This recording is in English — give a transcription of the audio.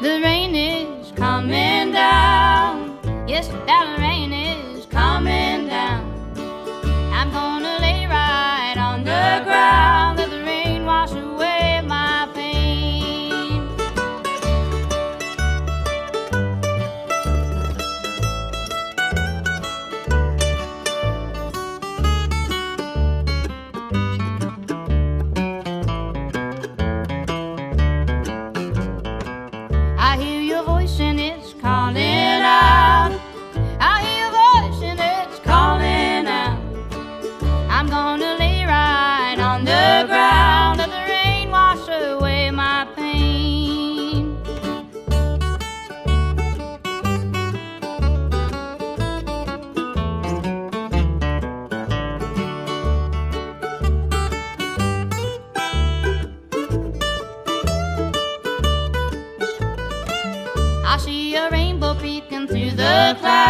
The rain is coming down. Yes, that rain is coming down. I'm gonna lay right on the ground. Let the rain wash away my pain. I hear your voice and it's calling out. I hear your voice and it's calling out. I'm gonna lay right on the ground. Let the rain wash away my pain. I see a rainbow peeking through the clouds.